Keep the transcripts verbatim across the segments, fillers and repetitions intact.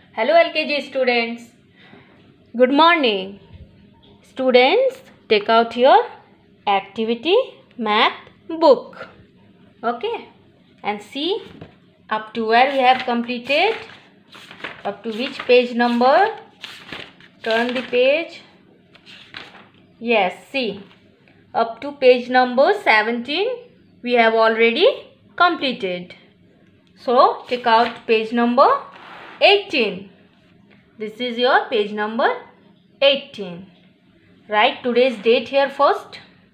Hello L K G students. Good morning. Students, take out your activity math book. Okay. And see up to where we have completed. Up to which page number? Turn the page. Yes, see. Up to page number seventeen we have already completed. So, take out page number eighteen. This is your page number eighteen. Write today's date here first.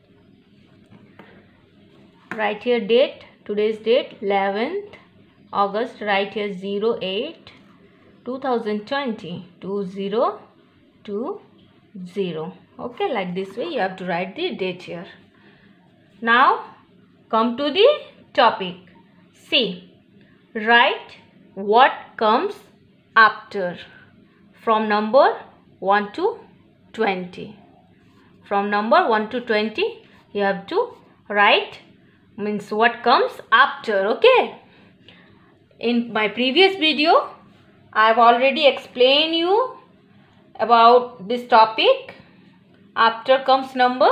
Write here date. Today's date eleventh August. Write here zero eight twenty twenty. two zero two zero. Okay, like this way you have to write the date here. Now, come to the topic. See, write what comes after. From number one to twenty. From number one to twenty, you have to write means what comes after. Okay. In my previous video, I have already explained you about this topic. After comes number.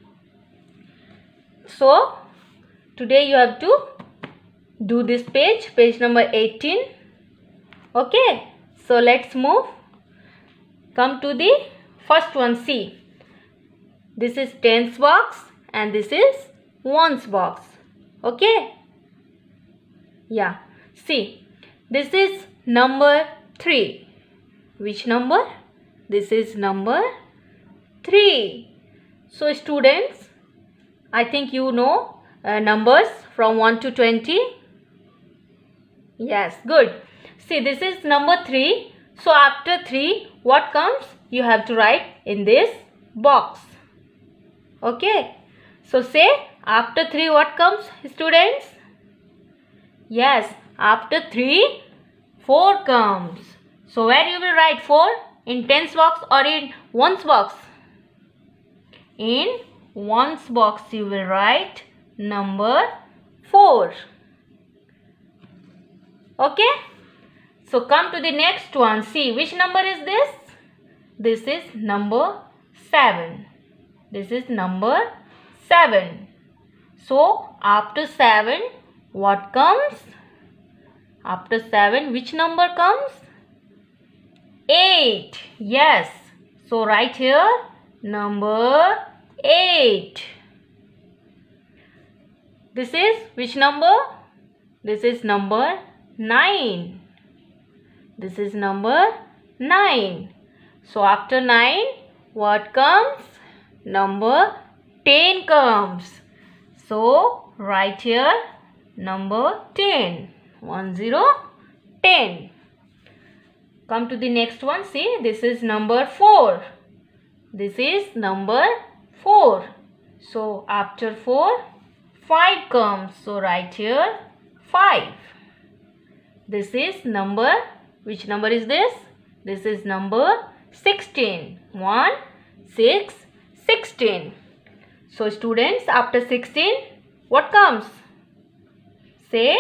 So, today you have to do this page, page number eighteen. Okay. So, let's move. Come to the first one. See, this is tens box and this is ones box. Okay. Yeah. See, this is number three. Which number? This is number three. So, students, I think you know uh, numbers from one to twenty. Yes, good. See, this is number three. So, after three, what comes? You have to write in this box. Okay. So, say after three, what comes, students? Yes, after three, four comes. So, where you will write four? In tens box or in ones box? In ones box, you will write number four. Okay. So, come to the next one. See, which number is this? This is number seven. This is number seven. So, after seven, what comes? After seven, which number comes? eight. Yes. So, write here number eight. This is which number? This is number nine. This is number nine. So, after nine, what comes? Number ten comes. So, write here number ten. one, zero, ten. Come to the next one. See, this is number four. This is number four. So, after four, five comes. So, write here five. This is number, which number is this? This is number sixteen. one, six, sixteen. So, students, after sixteen, what comes? Say,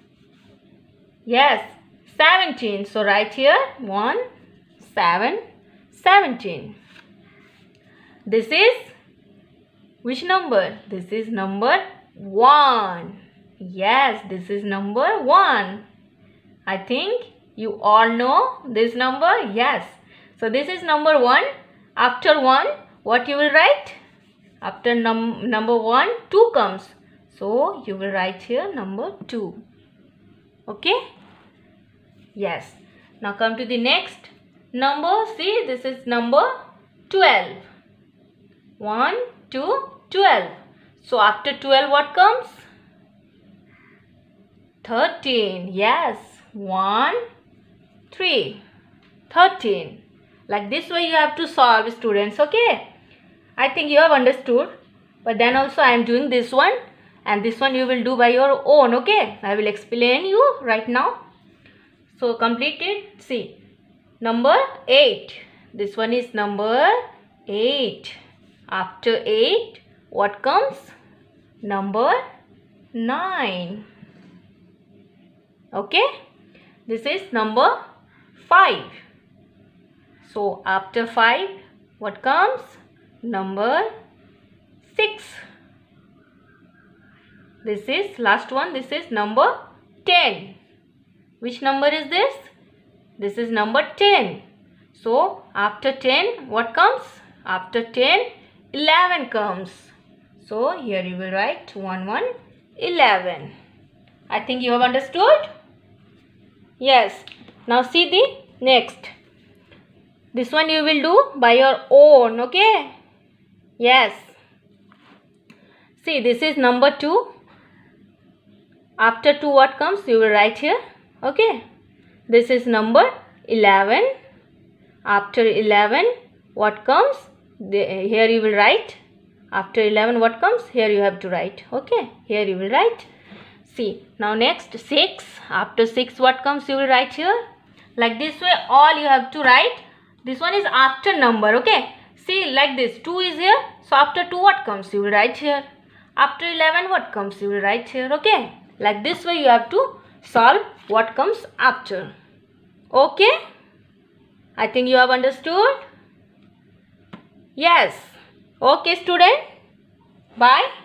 yes, seventeen. So, write here one, seven, seventeen. This is which number? This is number one. Yes, this is number one. I think you all know this number. Yes. So, this is number one. After one, what you will write? After num number one, two comes. So, you will write here number two. Okay. Yes. Now, come to the next number. See, this is number twelve. one, two, twelve. So, after twelve, what comes? thirteen. Yes. one, three, thirteen. Like this way you have to solve, students. Okay. I think you have understood. But then also I am doing this one. And this one you will do by your own. Okay. I will explain you right now. So, completed. See. Number eight. This one is number eight. After eight, what comes? Number nine. Okay. This is number five. So after five, what comes? Number six. This is last one. This is number ten. Which number is this? This is number ten. So after ten, what comes? After ten, eleven comes. So here you will write one, one, eleven. I think you have understood? Yes. Now see the next. This one you will do by your own, okay? Yes. See, this is number two. After two, what comes? You will write here, okay? This is number eleven. After eleven, what comes? The, here you will write. After eleven, what comes? Here you have to write, okay? Here you will write. See, now next, six. After six, what comes? You will write here. Like this way, all you have to write. This one is after number, okay? See, like this, two is here. So after two, what comes? You will write here. After eleven, what comes? You will write here, okay? Like this way, you have to solve what comes after. Okay? I think you have understood? Yes. Okay, student. Bye.